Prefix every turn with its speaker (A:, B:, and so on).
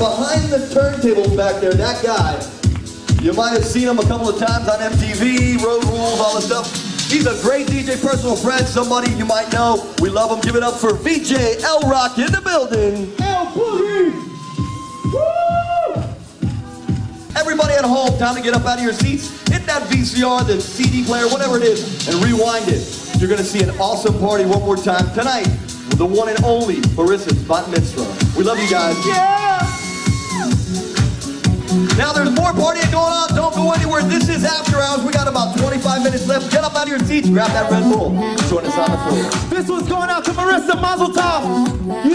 A: behind the turntables back there, that guy, you might have seen him a couple of times on MTV, Road Rules, all this stuff. He's a great DJ, personal friend, somebody you might know. We love him. Give it up for VJ L-Rock in the building.
B: L-Boogie! Woo!
A: Everybody at home, time to get up out of your seats, hit that VCR, the CD player, whatever it is, and rewind it. You're going to see an awesome party one more time tonight with the one and only Marissa's Bat Mitzvah. We love you guys.
B: Yeah!
A: Now there's more partying going on. Don't go anywhere. This is After Hours. We got about 25 minutes left. Get up out of your seats, grab that Red Bull. Join us on the floor.
B: This one's going out to Marissa Mazel Tov.